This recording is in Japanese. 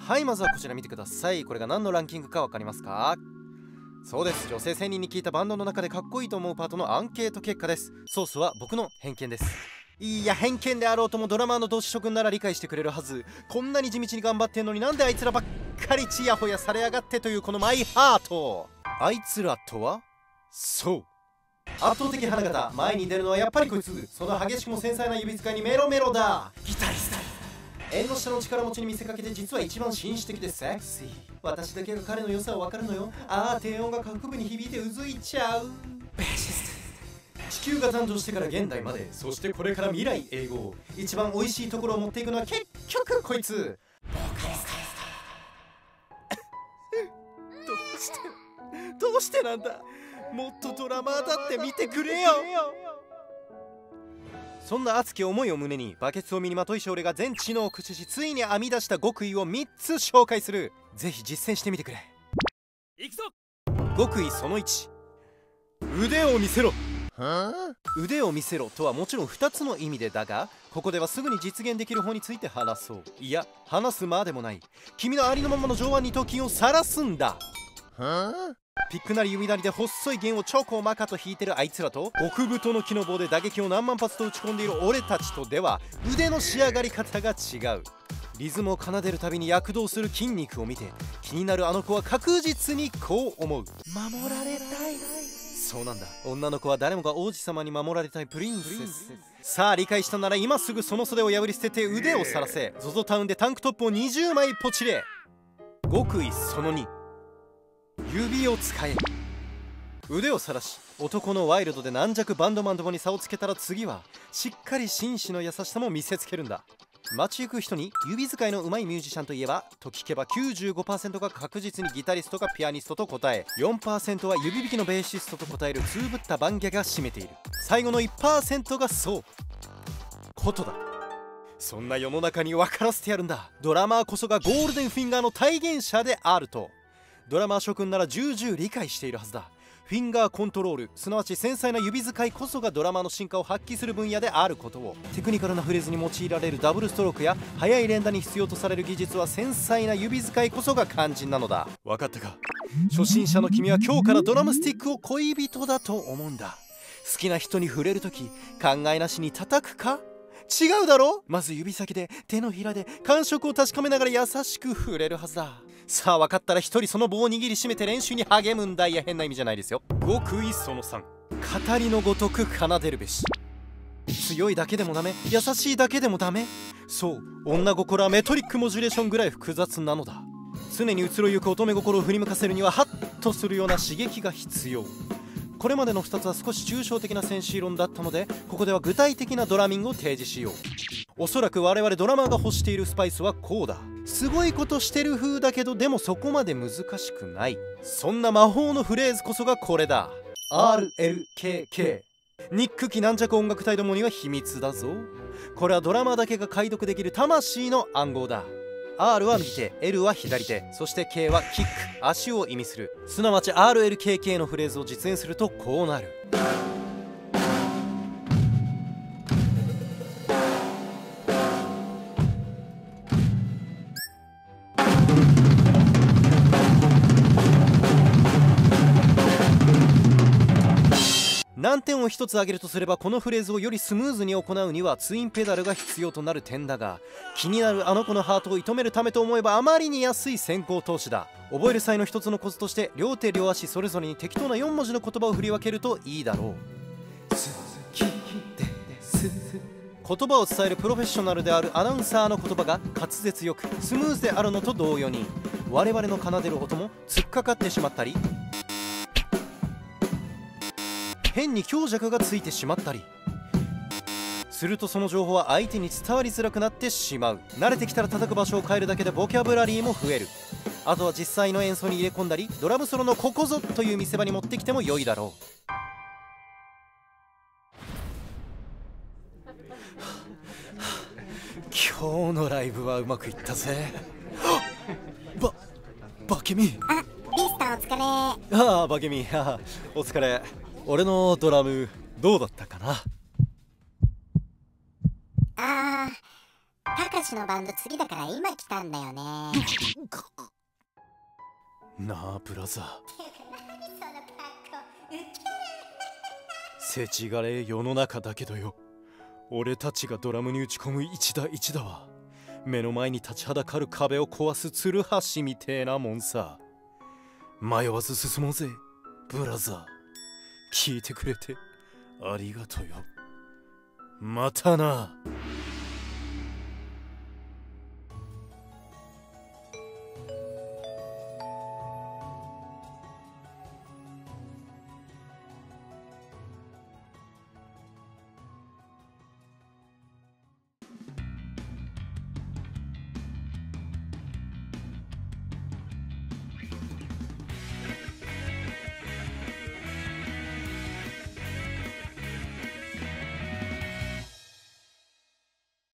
はい、まずはこちら見てください。これが何のランキングか分かりますか？そうです。女性1000人に聞いたバンドの中でかっこいいと思うパートのアンケート結果です。ソースは僕の偏見です。いや、偏見であろうともドラマーの同志諸君なら理解してくれるはず。こんなに地道に頑張ってんのになんであいつらばっかりチヤホヤされやがってというこのマイハート。あいつらとは、そう、圧倒的花形。前に出るのはやっぱりこいつ。その激しくも繊細な指使いにメロメロだ。ギタリスト。縁の下の力持ちに見せかけて実は一番紳士的でセクシー。私だけが彼の良さを分かるのよ。ああ、低音が各部に響いてうずいちゃう。ベーシスト。地球が誕生してから現代まで、そしてこれから未来永劫、一番美味しいところを持っていくのは結局こいつ。ボーカリスト。どうしてなんだ。もっとドラマーだって見てくれよ。そんな熱き思いを胸にバケツを身にまといし俺が全知能を駆使しついに編み出した極意を3つ紹介する。ぜひ実践してみてくれ。いくぞ。極意その1、腕を見せろ。腕を見せろとはもちろん2つの意味でだが、ここではすぐに実現できる方について話そう。いや、話すまでもない。君のありのままの上腕二頭筋を晒すんだ。ピックなり弓なりで細い弦をちょこまかと弾いてるあいつらと、極太の木の棒で打撃を何万発と打ち込んでいる俺たちとでは腕の仕上がり方が違う。リズムを奏でるたびに躍動する筋肉を見て、気になるあの子は確実にこう思う。守られたい。そうなんだ、女の子は誰もが王子様に守られたいプリンセス。さあ理解したなら今すぐその袖を破り捨てて腕をさらせ。 ZOZO タウンでタンクトップを20枚ポチれ。極意その2、指を使え。腕をさらし男のワイルドで軟弱バンドマンどもに差をつけたら、次はしっかり紳士の優しさも見せつけるんだ。街行く人に指使いの上手いミュージシャンといえばと聞けば 95% が確実にギタリストかピアニストと答え、 4% は指弾きのベーシストと答えるつぶったバンギャが占めている。最後の 1% がそう、ことだ。そんな世の中に分からせてやるんだ。ドラマーこそがゴールデンフィンガーの体現者であるとドラマー諸君なら重々理解しているはずだ。フィンガーコントロール、すなわち繊細な指使いこそがドラマーの進化を発揮する分野であることを。テクニカルなフレーズに用いられるダブルストロークや速い連打に必要とされる技術は繊細な指使いこそが肝心なのだ。分かったか。初心者の君は今日からドラムスティックを恋人だと思うんだ。好きな人に触れるとき考えなしに叩くか？違うだろ。まず指先で手のひらで感触を確かめながら優しく触れるはずだ。さあ分かったら一人その棒を握りしめて練習に励むんだ。いや変な意味じゃないですよ。極意その3、語りのごとく奏でるべし。強いだけでもダメ、優しいだけでもダメ。そう、女心はメトリックモジュレーションぐらい複雑なのだ。常に移ろゆく乙女心を振り向かせるにはハッとするような刺激が必要。これまでの2つは少し抽象的なセンシー論だったので、ここでは具体的なドラミングを提示しよう。おそらく我々ドラマーが欲しているスパイスはこうだ。すごいことしてる風だけどでもそこまで難しくない、そんな魔法のフレーズこそがこれだ。 RLKK、 ニック期軟弱音楽隊どもには秘密だぞ。これはドラマーだけが解読できる魂の暗号だ。 R は右手、 L は左手、そして K はキック、足を意味する。すなわち RLKK のフレーズを実演するとこうなる。難点を一つ挙げるとすれば、このフレーズをよりスムーズに行うにはツインペダルが必要となる点だが、気になるあの子のハートを射止めるためと思えばあまりに安い先行投資だ。覚える際の一つのコツとして両手両足それぞれに適当な4文字の言葉を振り分けるといいだろう。言葉を伝えるプロフェッショナルであるアナウンサーの言葉が滑舌よくスムーズであるのと同様に、我々の奏でる音も突っかかってしまったり変に強弱がついてしまったりすると、その情報は相手に伝わりづらくなってしまう。慣れてきたら叩く場所を変えるだけでボキャブラリーも増える。あとは実際の演奏に入れ込んだり、ドラムソロのここぞという見せ場に持ってきても良いだろう。今日のライブはうまくいったぜ。バケミ。 あ、ミスターお疲れ。 ああバケミ、お疲れ。俺のドラムどうだったかな。 たかしのバンド次だから今来たんだよね。 なあブラザー、 何その格好、ウケる。 せちがれえ世の中だけどよ、俺たちがドラムに打ち込む一打一打は目の前に立ちはだかる壁を壊すツルハシみてえなもんさ。迷わず進もうぜブラザー。聞いてくれてありがとよ。またな。